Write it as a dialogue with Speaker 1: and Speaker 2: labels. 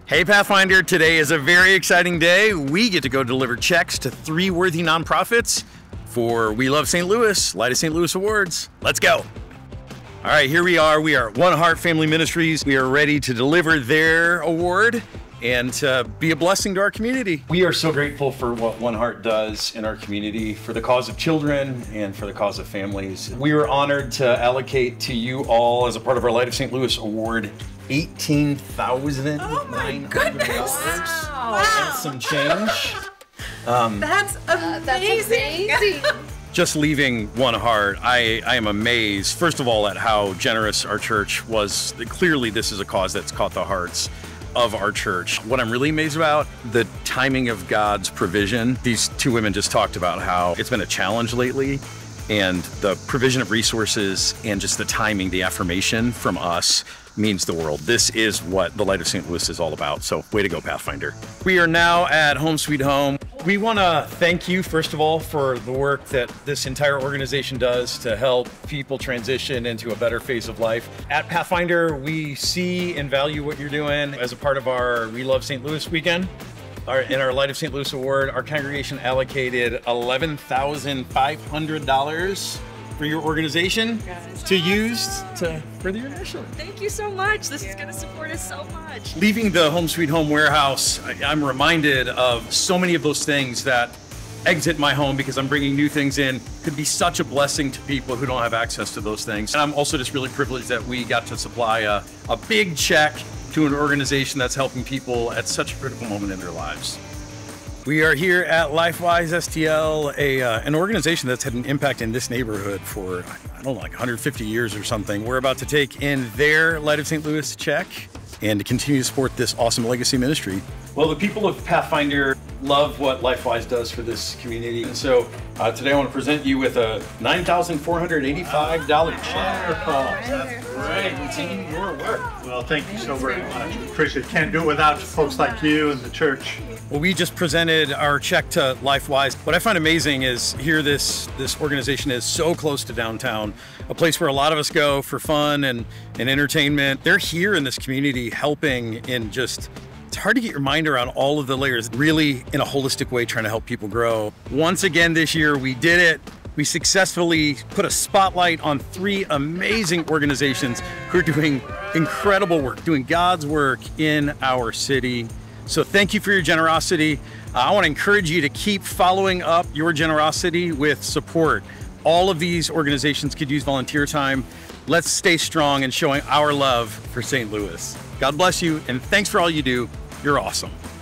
Speaker 1: Hey Pathfinder, today is a very exciting day. We get to go deliver checks to 3 worthy nonprofits for We Love St. Louis, Light of St. Louis Awards. Let's go. All right, here we are. We are One Heart Family Ministries. We are ready to deliver their award and be a blessing to our community. We are so grateful for what One Heart does in our community for the cause of children and for the cause of families. We were honored to allocate to you all as a part of our Light of St. Louis Award $18,900 and some change.
Speaker 2: That's amazing.
Speaker 1: Just leaving One Heart, I am amazed, first of all, at how generous our church was. Clearly, this is a cause that's caught the hearts of our church. What I'm really amazed about, the timing of God's provision. These two women just talked about how it's been a challenge lately, and the provision of resources and just the timing, the affirmation from us means the world. This is what the Light of St. Louis is all about. So way to go, Pathfinder. We are now at Home Sweet Home. We want to thank you, first of all, for the work that this entire organization does to help people transition into a better phase of life. At Pathfinder, we see and value what you're doing. As a part of our We Love St. Louis weekend, in our Light of St. Louis Award, our congregation allocated $11,500 for your organization to use to further your mission.
Speaker 2: Thank you so much. This is going to support us so much.
Speaker 1: Leaving the Home Sweet Home warehouse, I'm reminded of so many of those things that exit my home because I'm bringing new things in. Could be such a blessing to people who don't have access to those things. And I'm also just really privileged that we got to supply a big check to an organization that's helping people at such a critical moment in their lives. We are here at LifeWise STL, an organization that's had an impact in this neighborhood for, I don't know, like 150 years or something. We're about to take in their Light of St. Louis check and to continue to support this awesome legacy ministry. Well, the people of Pathfinder love what LifeWise does for this community. And so today I want to present you with a $9,485 check.
Speaker 3: That's
Speaker 1: Great, continue your work.
Speaker 3: Well, thank you so very much. Appreciate it. Can't do it without folks like you and the church.
Speaker 1: Well, we just presented our check to LifeWise. What I find amazing is here this organization is so close to downtown, a place where a lot of us go for fun and entertainment. They're here in this community helping in just, it's hard to get your mind around all of the layers, really in a holistic way trying to help people grow. Once again this year, we did it. We successfully put a spotlight on 3 amazing organizations who are doing incredible work, doing God's work in our city. So thank you for your generosity. I want to encourage you to keep following up your generosity with support. All of these organizations could use volunteer time. Let's stay strong in showing our love for St. Louis. God bless you, and thanks for all you do. You're awesome.